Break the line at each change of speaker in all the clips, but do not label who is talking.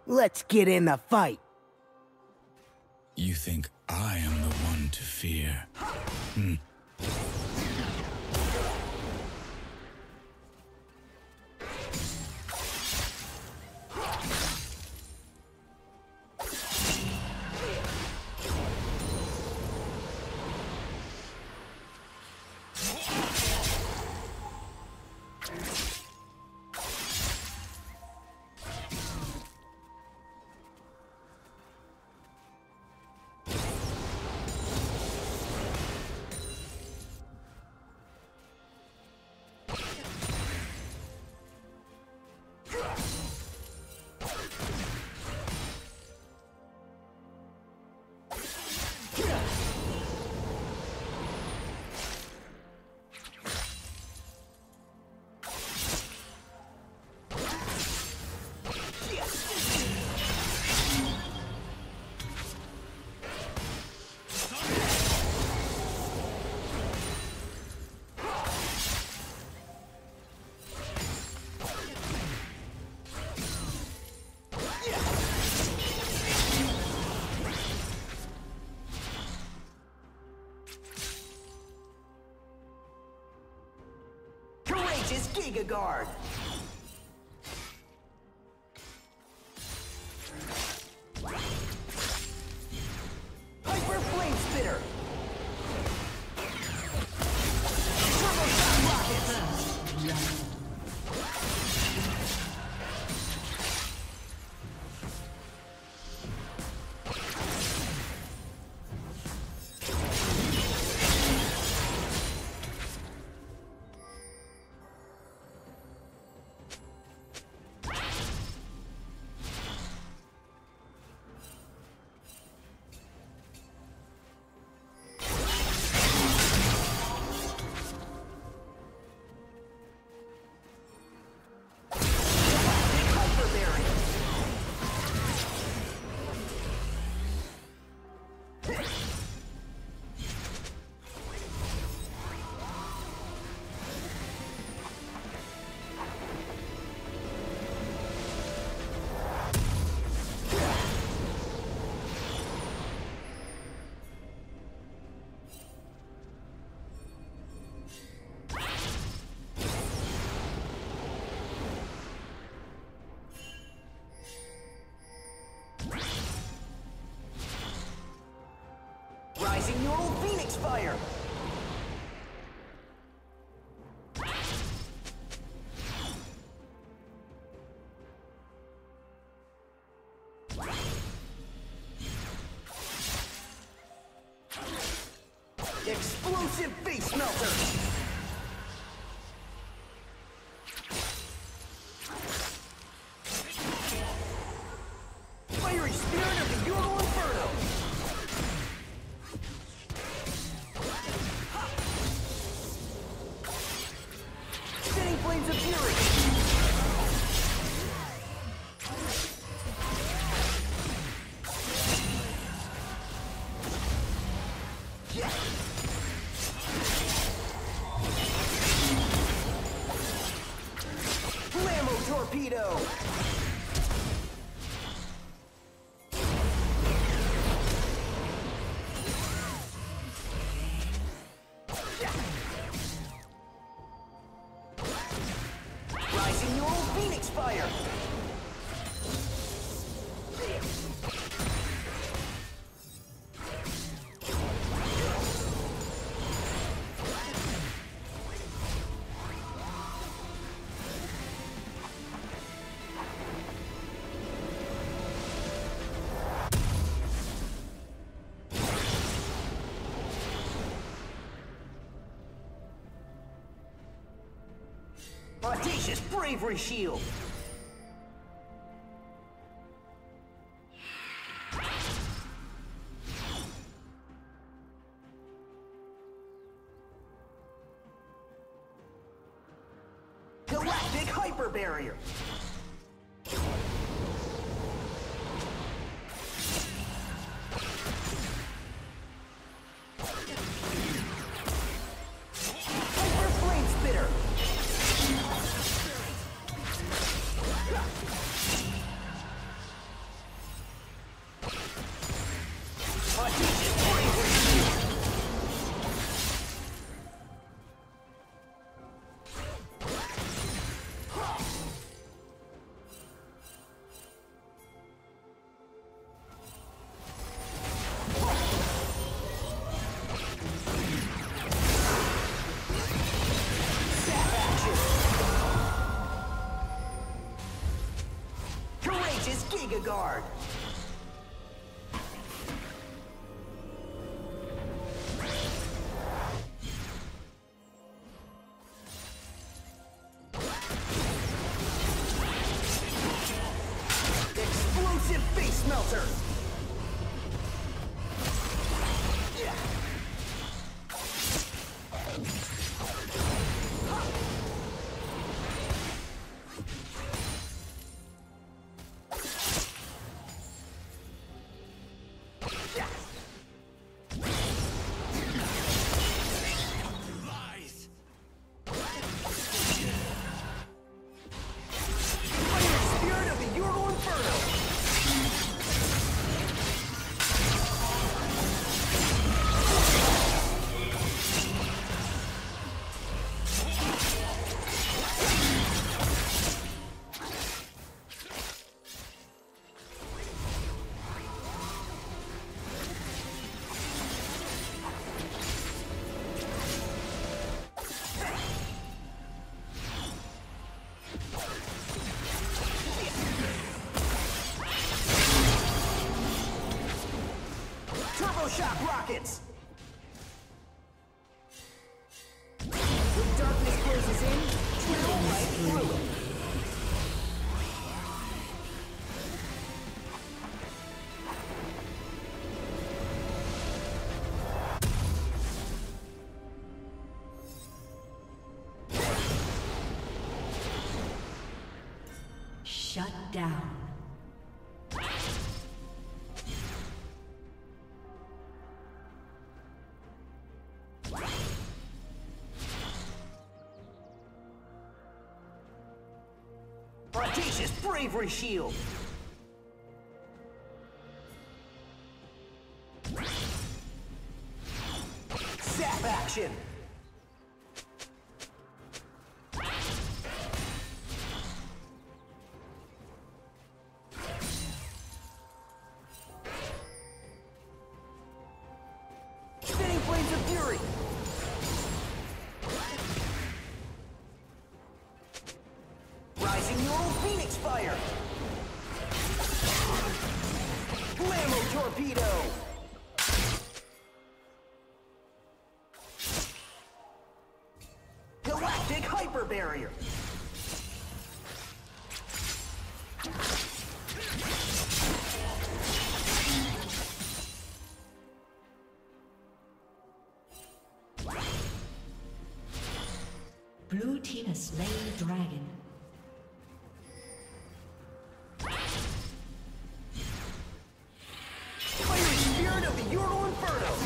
Let's get in the fight.
You think I am the one to fear?
Giga Guard. Hyper Flame Spitter. Turbo Shot Rocket. Rising Neural Phoenix Fire! Explosive Face Melter! Fiery Spirit of the Yone Inferno! Spinning Flames of Fury! Flammo Torpedo! Rising Neural Phoenix Fire! Audacious Bravery Shield! Galactic Hyper Barrier! Hyper Flame Spitter! Courageous Giga Guard. Explosive Face Melter. Shock rockets! When darkness closes in, trickle right through it.
Shut down.
Audacious Bravery Shield! Zap action! Spinning Blades of Fury! Rising Neural Phoenix Fire! Blammo Torpedo! Galactic Hyper Barrier!
Blue team has slain the dragon.
Fiery Spirit of the Ural Inferno!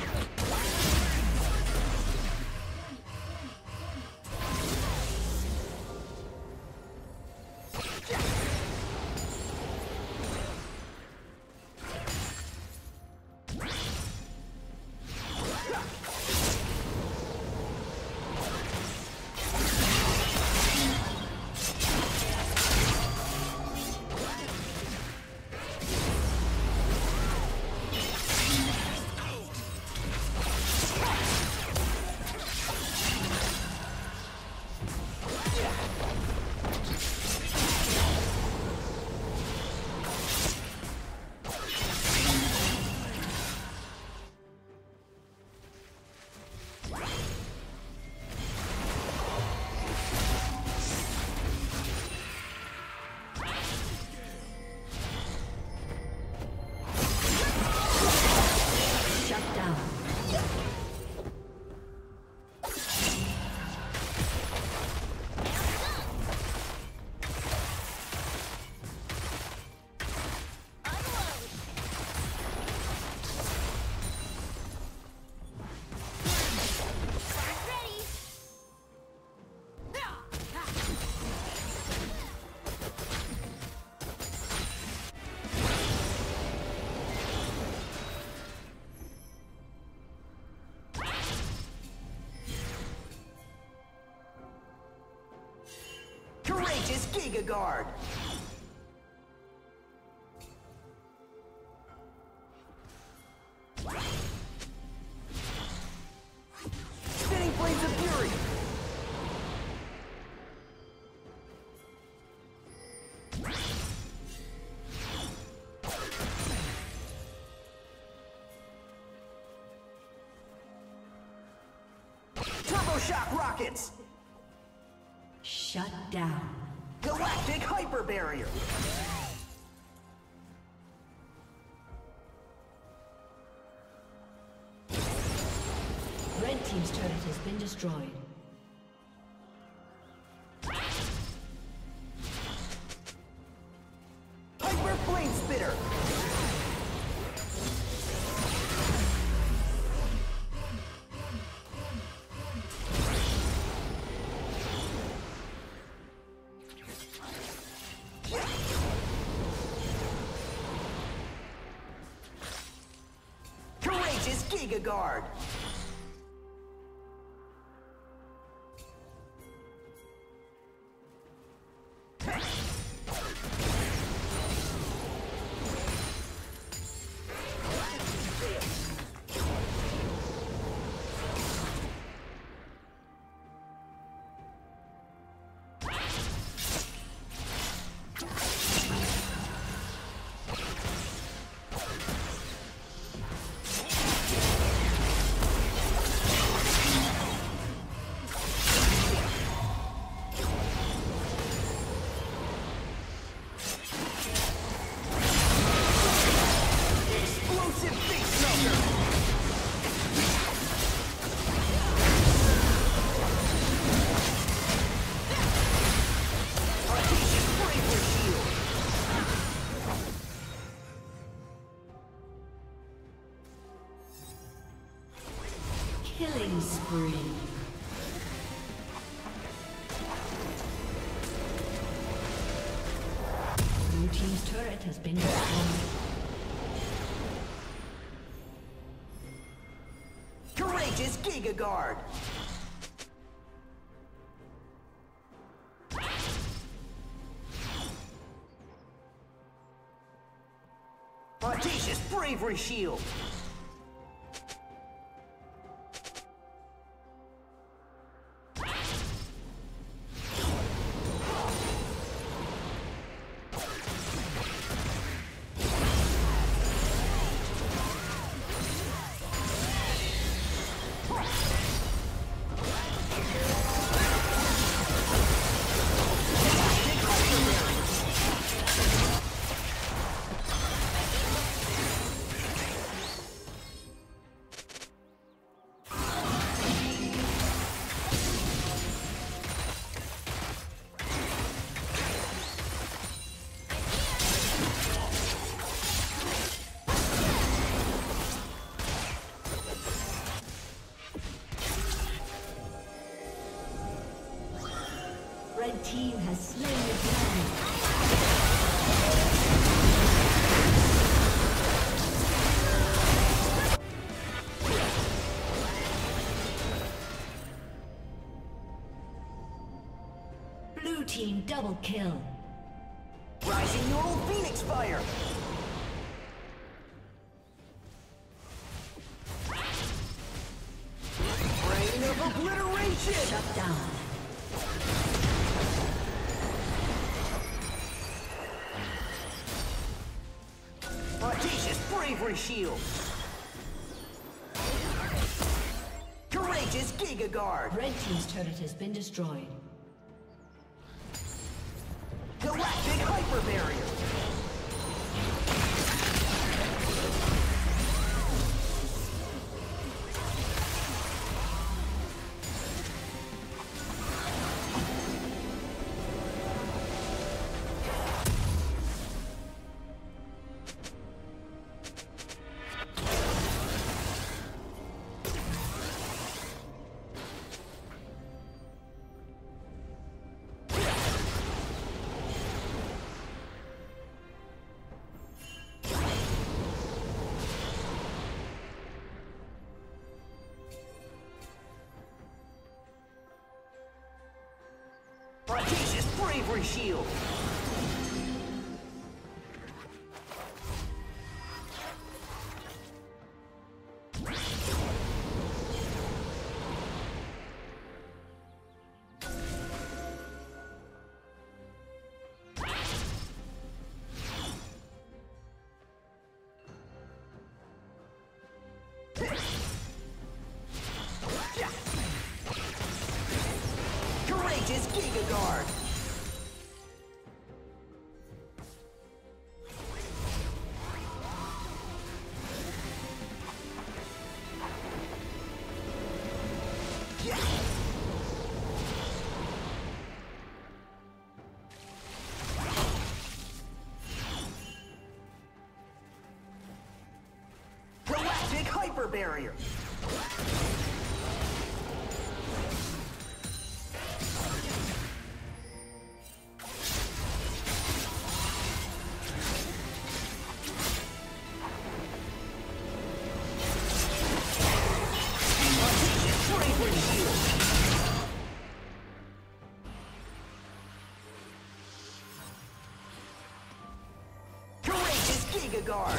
Courageous Giga Guard! Spinning Blades of Fury!
Electroshock rockets!
Shut down.
Galactic hyper barrier!
Red team's turret has been destroyed.
Hyper flame spitter! Courageous Giga Guard!
Killing spree. Blue team's turret has been destroyed.
Courageous Giga Guard! Audacious Bravery Shield!
Red team has slain the dragon. Blue team double kill.
Rising Neural Phoenix Fire! Rain of Obliteration!
Shut down.
Audacious Bravery Shield! Courageous Giga Guard!
Red team's turret has been destroyed.
Galactic Hyper Barrier! Audacious Bravery Shield! hyper barrier. Guard.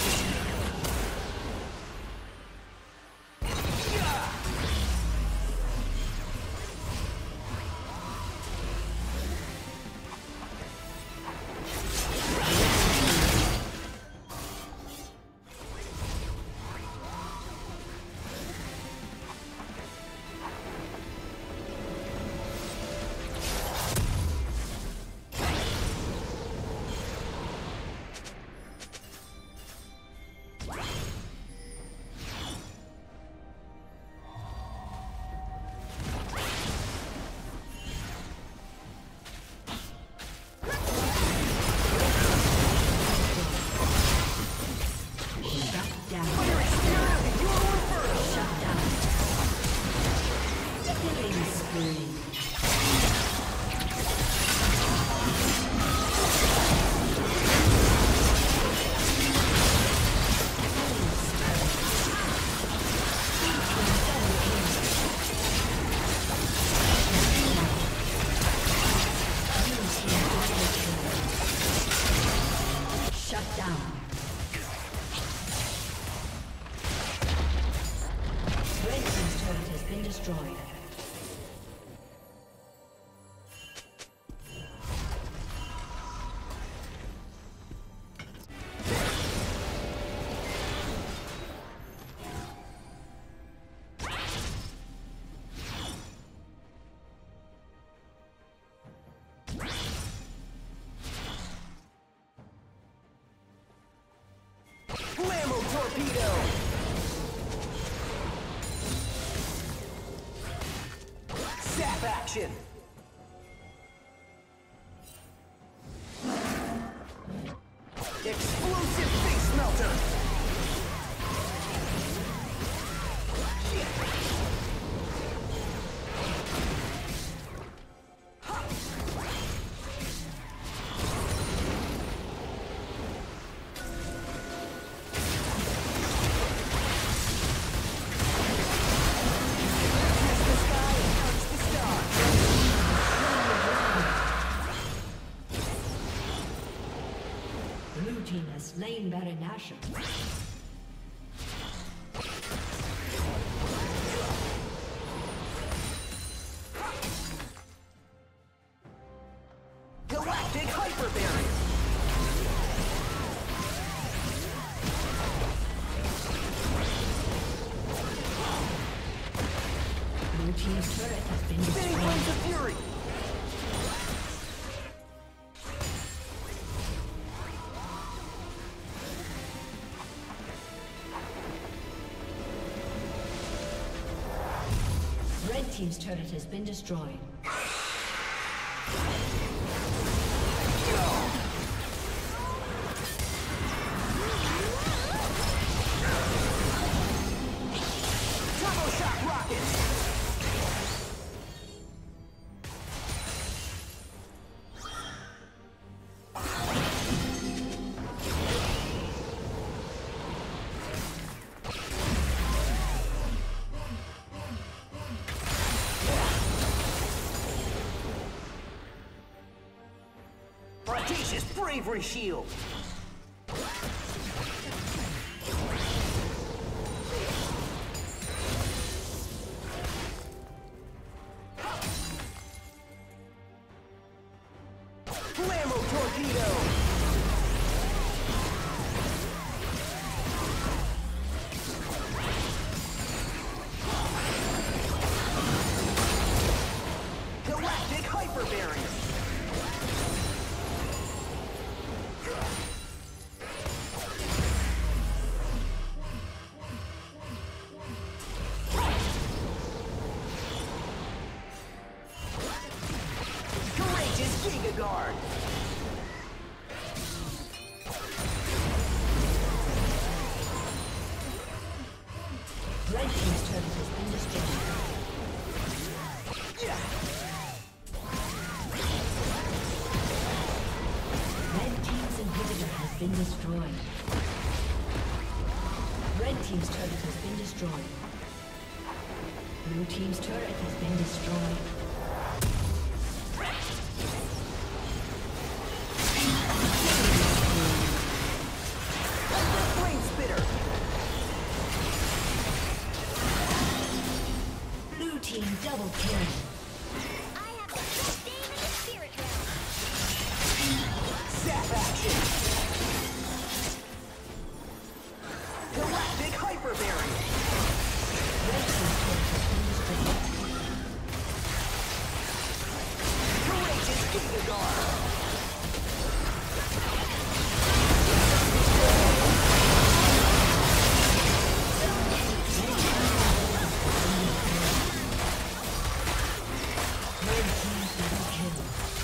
Torpedo! Zap action! Explosive face melter!
Slain Baron Nashor.
Galactic hyper barrier.
Blue team's turret has been
Spinning
destroyed.
Winds of Fury.
Red team's turret has been destroyed.
Turbo shock rockets. Audacious bravery shield. Blammo torpedo. Galactic hyper barrier.
been destroyed. Red team's turret has been destroyed. Blue team's turret has been destroyed.
Flame spitter.
Blue team double kill.
I have the best game in the spirit realm.
Zap action. Galactic hyper barrier.
Red team's turret has been destroyed.
Courageous Giga Guard.
Red team double kill.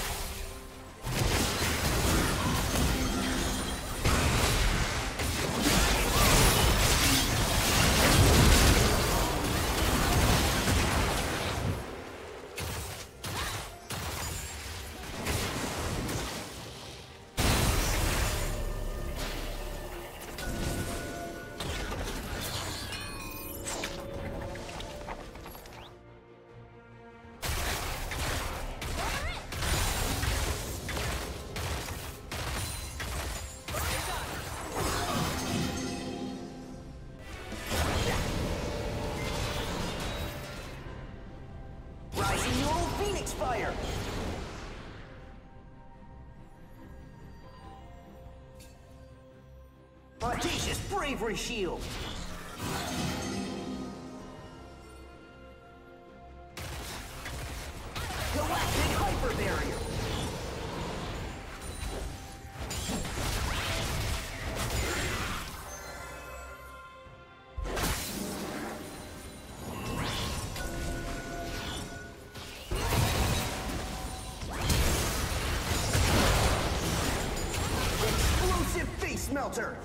Rising Neural Phoenix Fire. Audacious Bravery Shield. Galactic Hyper Barrier. Explosive Face Melter.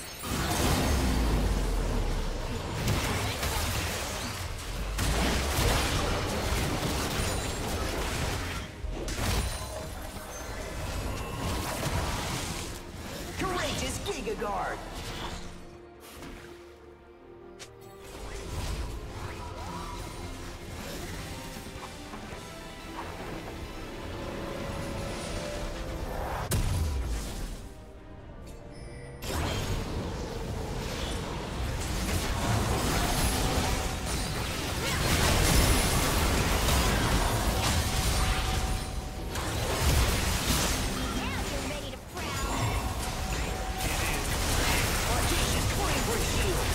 Courageous Giga Guard.
Now you're ready to prowl.
Audacious Bravery Shield.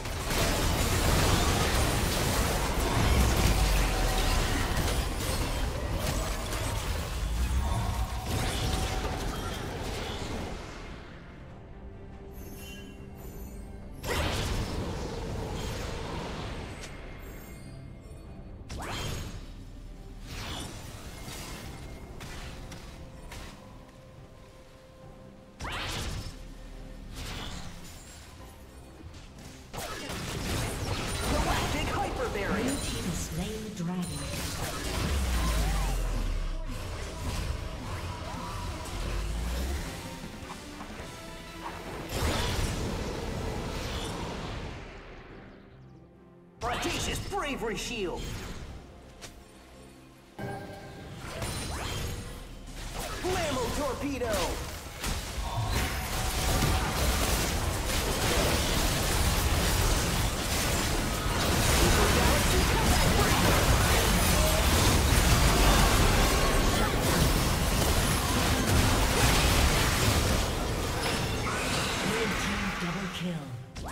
Galactic Hyper
Blue
Barrier.
team has slain the dragon.
Audacious Bravery Shield. Blammo Torpedo.
Red team double kill.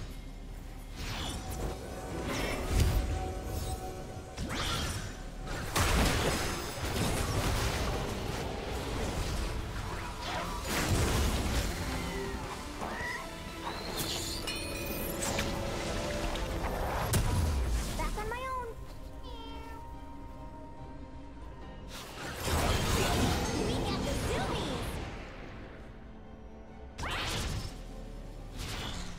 Back on my own. We got the zoomies.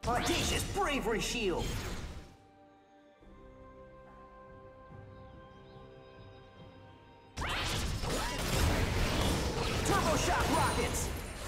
Audacious bravery shield. Turbo shock rockets.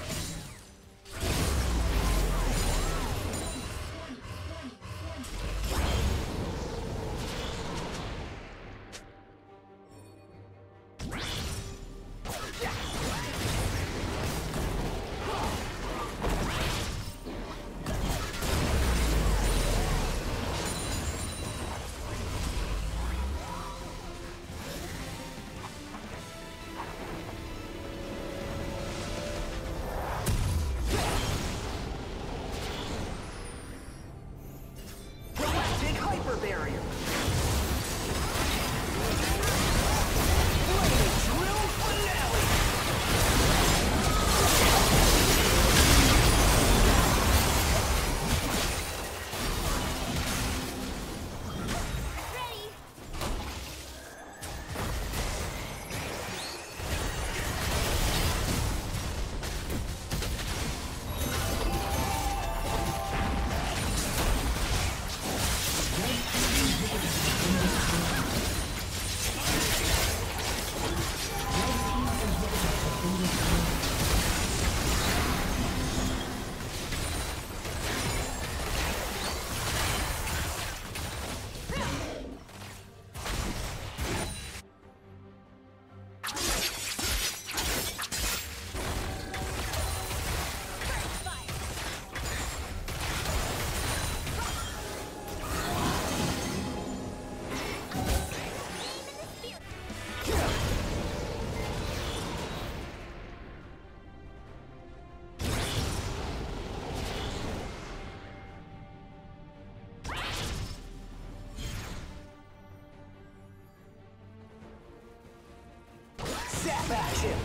Zap action!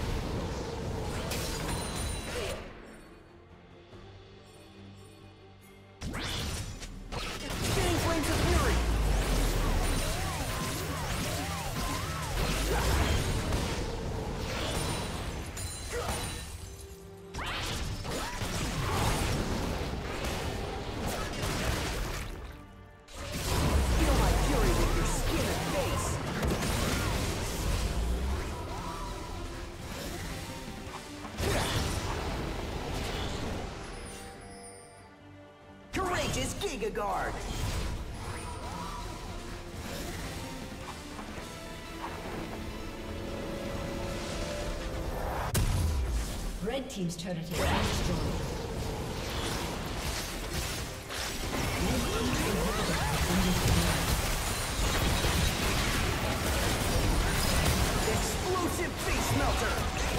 Spinning flames of fury! Feel my fury with your skin and face! Courageous Giga Guard!
Red team's turret has been destroyed. Red team's inhibitor has been destroyed.
Explosive face melter!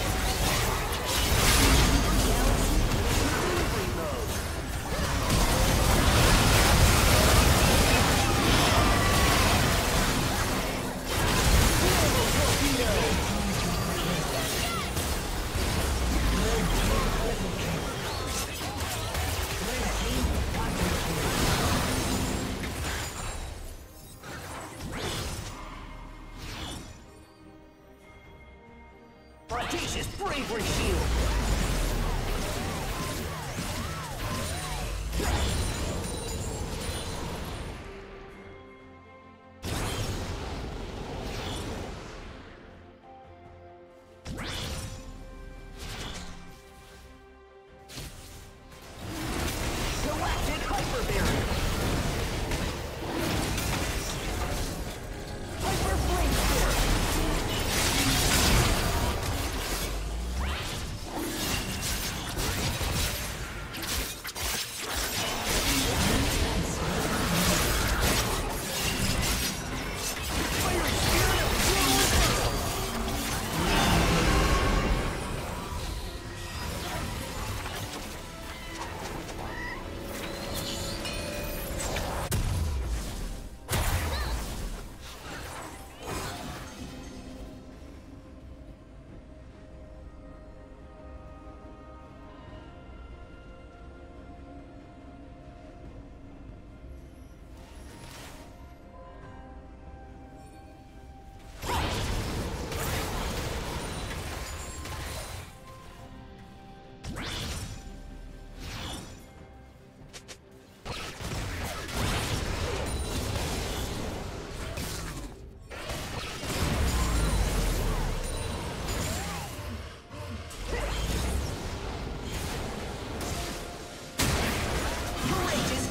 Audacious bravery shield! Galactic hyper barrier! Hyper flame spirit!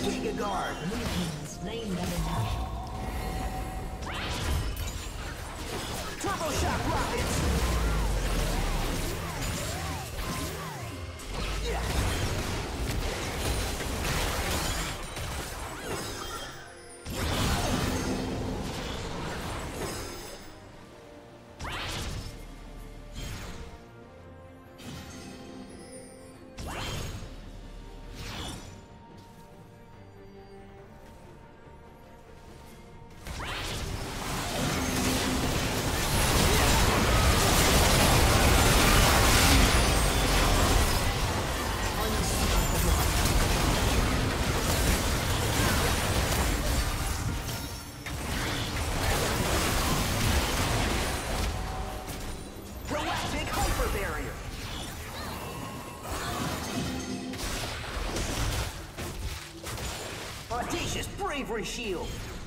Giga Guard.
Blue team slain Baron Nashor.
Turbo Shock Rockets. Audacious Bravery Shield!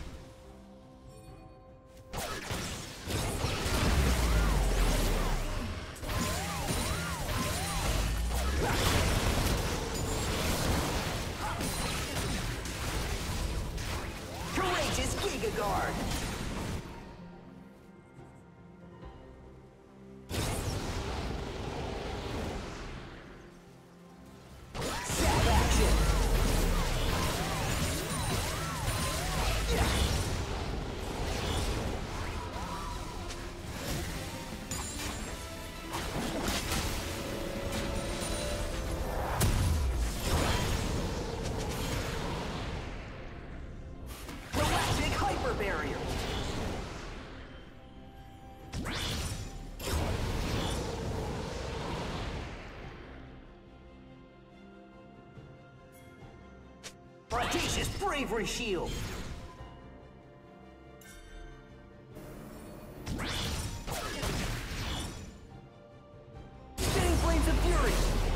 Courageous Giga Guard! Stab action! Galactic Hyper Barrier! Audacious Bravery Shield! Spinning Flames of Fury!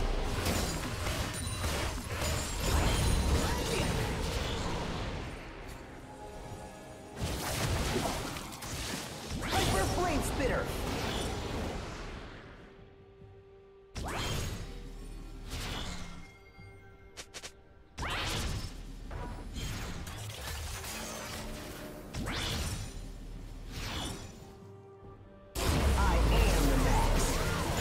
Hyper Flame Spitter! I am the Max.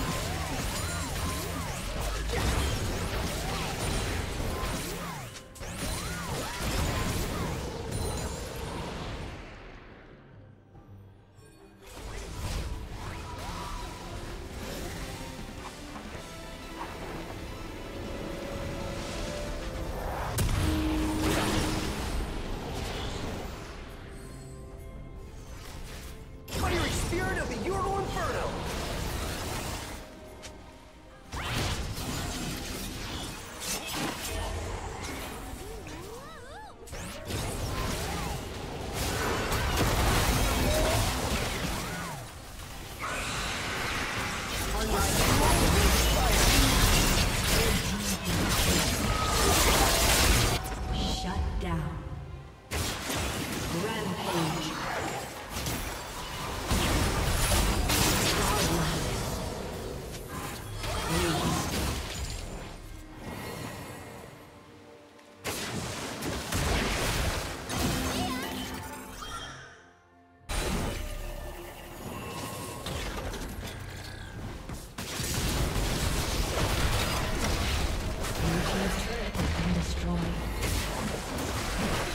Fiery Spirit of the Euro Inferno!
Shut down. Rampage. Godlike. Ace. Blue team's turret has been destroyed.